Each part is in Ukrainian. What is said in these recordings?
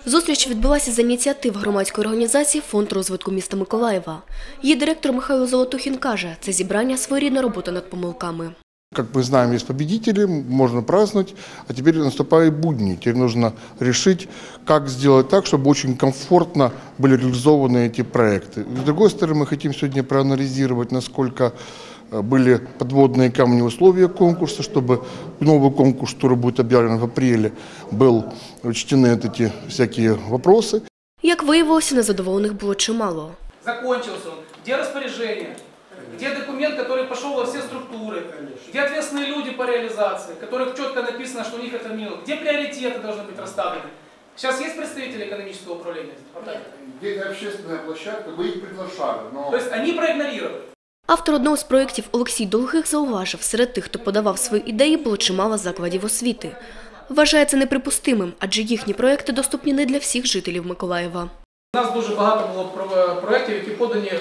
Зустріч відбулася за ініціатив громадської організації «Фонд розвитку міста Миколаєва». Її директор Михайло Золотухін каже, це зібрання – своєрідна робота над помилками. Как мы знаем, есть победители, можно праздновать, а теперь наступают будни. Теперь нужно решить, как сделать так, чтобы очень комфортно были реализованы эти проекты. С другой стороны, мы хотим сегодня проанализировать, насколько были подводные камни условия конкурса, чтобы новый конкурс, который будет объявлен в апреле, был учтены эти всякие вопросы. Як виявилося, незадоволених було чимало. Закончился он. Где распоряжение? Где документ, который пошел во все структуры? Где ответственные люди по реализации, в которых четко написано, что у них это минус? Где приоритеты должны быть расставлены? Сейчас есть представители экономического управления? Где общественная площадка, вы их приглашали. То есть они проигнорировали. Автор одного з проєктів Олексій Долгих зауважив, серед тих, хто подавав свої ідеї, було чимало закладів освіти. Вважає це неприпустимим, адже їхні проєкти доступні не для всіх жителів Миколаєва. У нас дуже багато було проєктів, які подані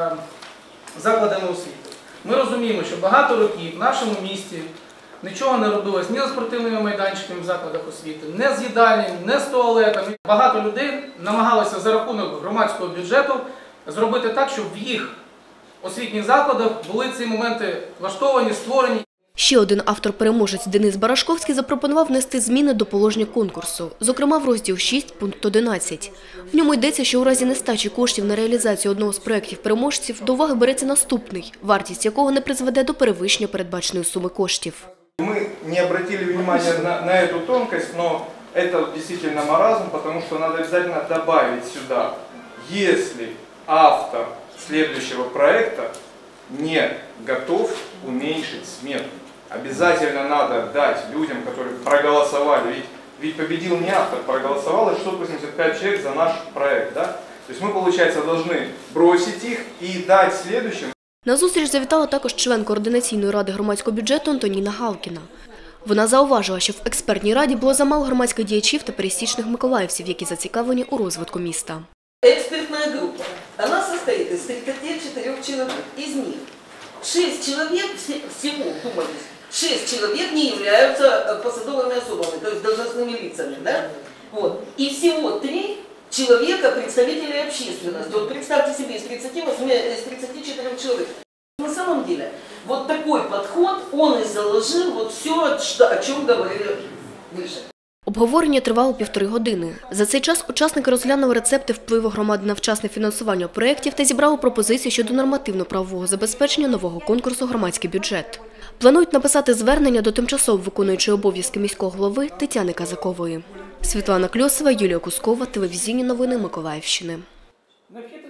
закладами освіти. Ми розуміємо, що багато років в нашому місті нічого не робилось ні з спортивними майданчиками в закладах освіти, ні з їдальнями, ні з туалетами. Багато людей намагалося за рахунок громадського бюджету зробити так, щоб в їх освітніх закладах були ці моменти влаштовані, створені. Ще один автор-переможець Денис Барашковський запропонував внести зміни до положення конкурсу, зокрема в розділ 6, пункт 11. В ньому йдеться, що у разі нестачі коштів на реалізацію одного з проєктів переможців до уваги береться наступний, вартість якого не призведе до перевищення передбаченої суми коштів. Ми не обратили внимания на эту тонкость, но это действительно маразм, потому что надо обязательно добавить сюда, если автор следующего проекта не готов уменьшить смету. Обязательно надо дать людям, которые проголосовали, ведь победил не автор, проголосовало 685 человек за наш проект. Да? То есть мы, получается, должны бросить их и дать следующим. На зустріч завітала також член Координаційної ради громадського бюджету Антоніна Галкіна. Вона зауважила, що в експертній раді було замало громадських діячів та пересічних миколаївців, які зацікавлені у розвитку міста. Экспертная группа, она состоит из 34 человек. Из них 6 человек, всего, думались, 6 человек не являются посадовыми особами, то есть должностными лицами. Да? Вот. И всего 3 человека представителей общественности. Вот представьте себе, из 34 человек. На самом деле, вот такой подход, он и заложил вот все, о чем говорили выше. Обговорення тривало 1,5 години. За цей час учасники розглянули рецепти впливу громади на вчасне фінансування проєктів та зібрали пропозиції щодо нормативно-правового забезпечення нового конкурсу «Громадський бюджет». Планують написати звернення до тимчасово виконуючої обов'язки міського голови Тетяни Казакової. Світлана Кльосова, Юлія Кускова, телевізійні новини Миколаївщини.